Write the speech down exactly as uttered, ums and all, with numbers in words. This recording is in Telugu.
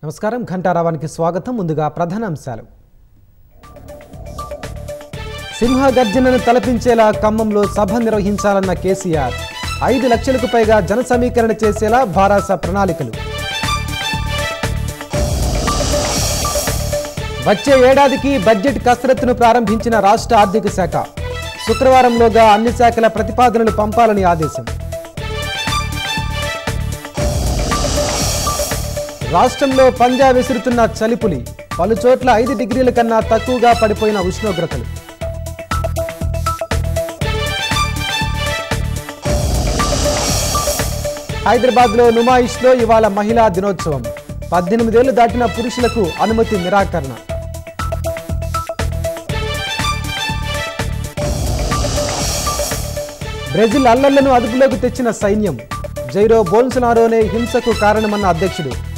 నమస్కారం ఘంటారావానికి స్వాగతం. ముందుగా ప్రధాన అంశాలు. సింహ గర్జనను తలపించేలా ఖమ్మంలో సభ నిర్వహించాలన్న కేసీఆర్. ఐదు లక్షలకు పైగా జన సమీకరణ చేసేలా భారాస ప్రణాళికలు. వచ్చే ఏడాదికి బడ్జెట్ కసరత్తును ప్రారంభించిన రాష్ట్ర ఆర్థిక శాఖ. శుక్రవారంలోగా అన్ని శాఖల ప్రతిపాదనలు పంపాలని ఆదేశం. రాష్ట్రంలో పంజా విసురుతున్న చలిపులి. పలు చోట్ల ఐదు డిగ్రీల కన్నా తక్కువగా పడిపోయిన ఉష్ణోగ్రతలు. హైదరాబాద్లో నుమాయిష్లో ఇవాళ మహిళా దినోత్సవం. పద్దెనిమిదేళ్లు దాటిన పురుషులకు అనుమతి నిరాకరణ. బ్రెజిల్ అల్లర్లను అదుపులోకి తెచ్చిన సైన్యం. జైరో బోల్సనారోనే హింసకు కారణమన్న అధ్యక్షుడు.